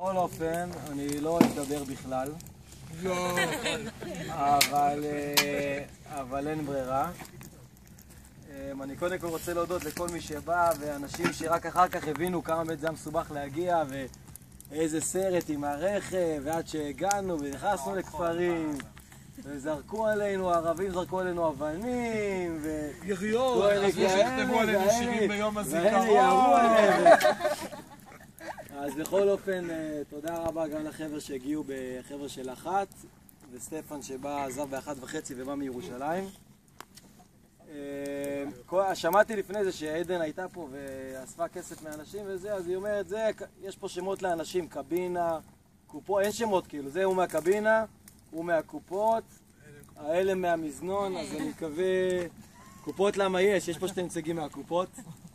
בכל אופן, אני לא אדבר בכלל. לא. אבל אין ברירה. אני קודם כל רוצה להודות לכל מי שבא, ואנשים שרק אחר כך הבינו כמה באמת זה היה מסובך להגיע, ואיזה סרט עם הרכב, ועד שהגענו ונכנסנו לכפרים, וזרקו עלינו, הערבים זרקו עלינו אבנים, יריות, שכתבו עלינו שירים ביום הזיכרון. אז בכל אופן, תודה רבה גם לחבר'ה שהגיעו בחבר'ה של אחת, וסטפן שבא, עזב ב1:30 ובא מירושלים. שמעתי לפני זה שעדן הייתה פה ואספה כסף מאנשים וזה, אז היא אומרת, יש פה שמות לאנשים, קבינה, קופות, אין שמות כאילו, זה הוא מהקבינה, הוא מהקופות, האלה מהמזנון, אז אני מקווה, קופות למה יש פה שתי נציגים מהקופות,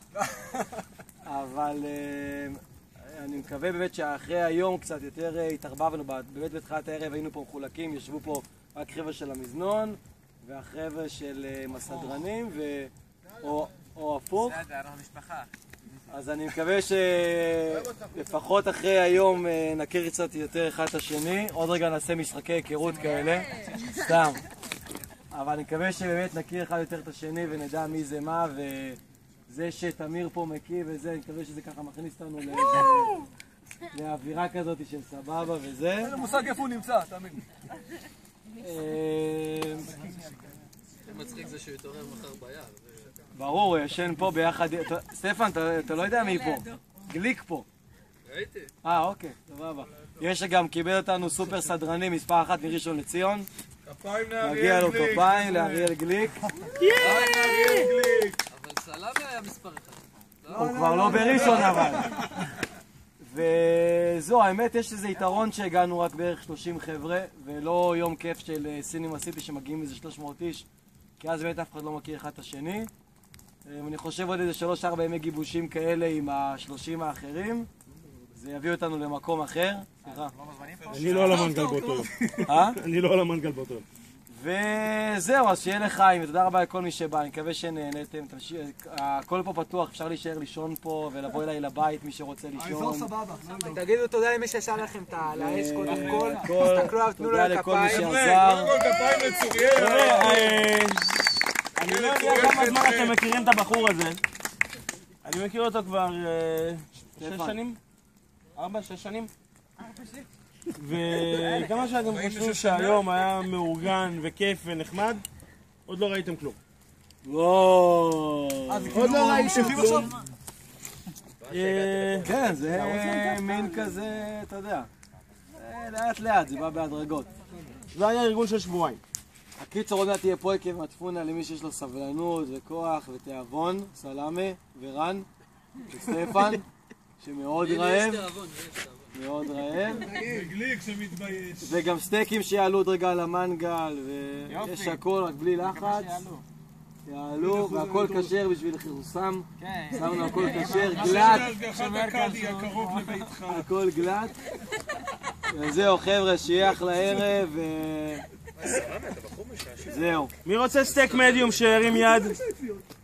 אבל אני מקווה באמת שאחרי היום קצת יותר התערבבנו, באמת בתחילת הערב היינו פה מחולקים, ישבו פה רק חבר'ה של המזנון, והחבר'ה של מסדרנים, או הפוך. אז אני מקווה שלפחות אחרי היום נכיר קצת יותר אחד את השני. עוד רגע נעשה משחקי היכרות כאלה. סתם. אבל אני מקווה שבאמת נכיר אחד יותר את השני ונדע מי זה מה, וזה שתמיר פה מכיר וזה, אני מקווה שזה ככה מכניס אותנו לאווירה כזאת של סבבה וזה. אין לו מושג איפה הוא נמצא, תאמין. מצחיק זה שהוא יתעורר מחר ביער. ברור, הוא ישן פה ביחד. סטפן, אתה לא יודע מי פה. גליק פה. ראיתי. אוקיי, סבבה. יש שגם קיבל אותנו סופר סדרני מספר 1 מראשון לציון. כפיים לאריאל גליק. מגיע לו כפיים לאריאל גליק. כפיים לאריאל גליק. אבל סלאמי היה מספר 1. הוא כבר לא בראשון אבל. וזהו, האמת יש איזה יתרון שהגענו רק בערך 30 חבר'ה, ולא יום כיף של סינימה סיטי שמגיעים איזה 300 איש, כי אז באמת אף אחד לא מכיר אחד את השני. אני חושב עוד איזה 3-4 ימי גיבושים כאלה עם ה-30 האחרים, זה יביא אותנו למקום אחר. סליחה. אני לא על המנגל באותו יום. אני לא על המנגל באותו יום. וזהו, אז שיהיה לחיים, ותודה רבה לכל מי שבא, אני מקווה שנהנתם, הכל פה פתוח, אפשר להישאר לישון פה ולבוא אליי לבית, מי שרוצה לישון. האזור סבבה. תגידו תודה למי שעשה לכם את האש קודם כל, תסתכלו עליו, תנו לו לכפיים. תודה לכל מי שעזר. קודם כל כפיים לצוריאל. אני לא יודע כמה זמן אתם מכירים את הבחור הזה. אני מכיר אותו כבר 6 שנים? 4-6 שנים? וכמה שאתם חושבים שהיום היה מאורגן וכיף ונחמד, עוד לא ראיתם כלום. עוד לא ראיתם כלום. כן, זה מין כזה, אתה יודע, לאט לאט, זה בא בהדרגות. זה היה ארגון של שבועיים. הקיצור עוד מעט תהיה פה עקב מצפונה למי שיש לו סבלנות וכוח ותיאבון, סלאמה ורן וסטפן, שמאוד רעב. מאוד רעב. גליק שמתבייש. וגם סטייקים שיעלו עוד רגע על המנגל, ויש הכל רק בלי לחץ. יעלו, והכל כשר בשביל חירוסם. שמנו הכל כשר, גלט. הכל גלט. וזהו חבר'ה, שיהיה אחלה ערב. זהו. מי רוצה סטייק מדיום שירים יד?